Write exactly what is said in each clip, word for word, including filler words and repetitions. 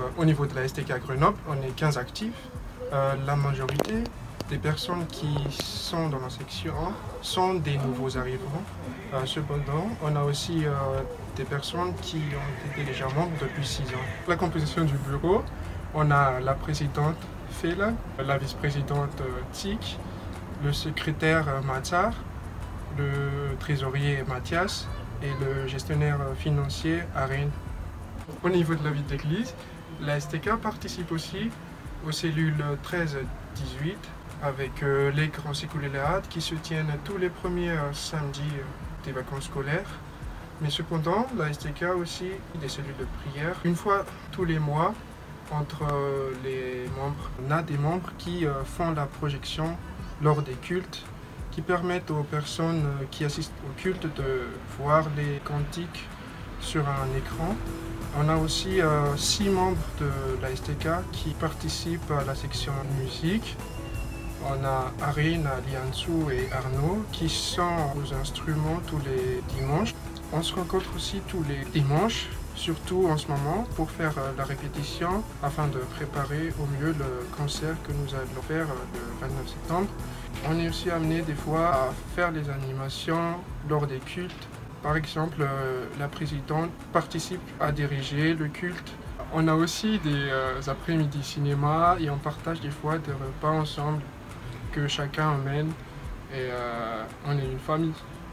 au niveau de la S T K Grenoble, on est quinze actifs. Euh, la majorité des personnes qui sont dans la section sont des nouveaux arrivants. Euh, cependant, on a aussi euh, des personnes qui ont été déjà membres depuis six ans. La composition du bureau, on a la présidente Fela, la vice-présidente euh, Tik, le secrétaire euh, Matar, le trésorier Mathias et le gestionnaire euh, financier Arène. Au niveau de la vie de l'église, la S T K participe aussi aux cellules treize dix-huit avec euh, les grands séculéats qui se tiennent tous les premiers euh, samedis euh, des vacances scolaires. Mais cependant, la S T K a aussi des cellules de prière. Une fois tous les mois, entre euh, les membres, on a des membres qui euh, font la projection lors des cultes, qui permettent aux personnes euh, qui assistent au culte de voir les cantiques sur un écran. On a aussi euh, six membres de la S T K qui participent à la section musique. On a Arine, Liansu et Arnaud qui sont aux instruments tous les dimanches. On se rencontre aussi tous les dimanches, surtout en ce moment, pour faire euh, la répétition afin de préparer au mieux le concert que nous allons faire euh, le vingt-neuf septembre. On est aussi amené des fois à faire les animations lors des cultes. Par exemple, euh, la présidente participe à diriger le culte. On a aussi des euh, après-midi cinéma et on partage des fois des repas ensemble que chacun emmène et euh, on est une famille.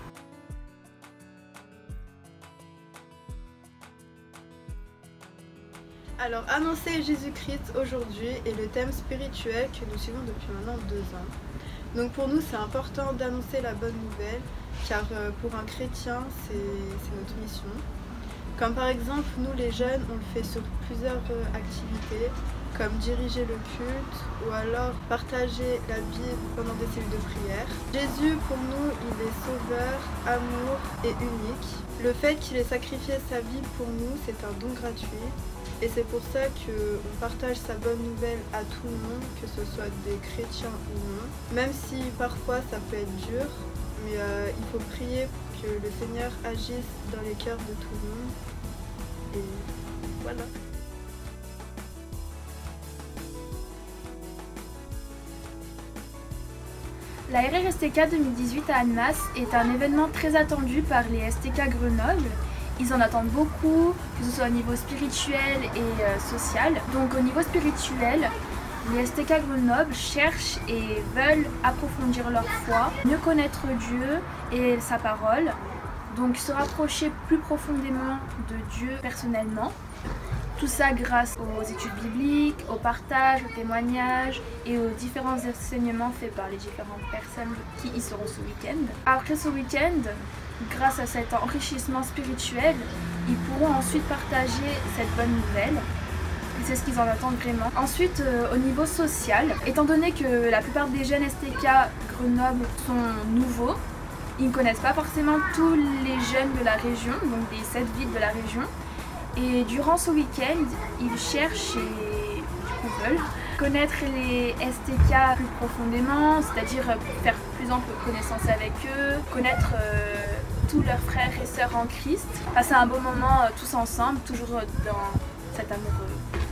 Alors, annoncer Jésus-Christ aujourd'hui est le thème spirituel que nous suivons depuis maintenant deux ans. Donc pour nous, c'est important d'annoncer la bonne nouvelle, car euh, pour un chrétien, c'est notre mission. Comme par exemple, nous les jeunes, on le fait sur plusieurs euh, activités, comme diriger le culte ou alors partager la Bible pendant des cellules de prière. Jésus, pour nous, il est sauveur, amour et unique. Le fait qu'il ait sacrifié sa vie pour nous, c'est un don gratuit. Et c'est pour ça qu'on partage sa bonne nouvelle à tout le monde, que ce soit des chrétiens ou non. Même si parfois ça peut être dur, mais euh, il faut prier pour que le Seigneur agisse dans les cœurs de tout le monde. Et voilà. La R R S T K deux mille dix-huit à Annemasse est un événement très attendu par les S T K Grenoble. Ils en attendent beaucoup, que ce soit au niveau spirituel et euh, social. Donc au niveau spirituel, les S T K Grenoble cherchent et veulent approfondir leur foi, mieux connaître Dieu et sa parole, donc se rapprocher plus profondément de Dieu personnellement. Tout ça grâce aux études bibliques, au partage, aux témoignages et aux différents enseignements faits par les différentes personnes qui y seront ce week-end. Après ce week-end, grâce à cet enrichissement spirituel, ils pourront ensuite partager cette bonne nouvelle. Et c'est ce qu'ils en attendent vraiment. Ensuite, euh, au niveau social, étant donné que la plupart des jeunes S T K Grenoble sont nouveaux, ils ne connaissent pas forcément tous les jeunes de la région, donc des sept villes de la région. Et durant ce week-end, ils cherchent et du coup veulent connaître les S T K plus profondément, c'est-à-dire faire plus ample connaissance avec eux, connaître euh, tous leurs frères et sœurs en Christ, passer un bon moment euh, tous ensemble, toujours dans cet amour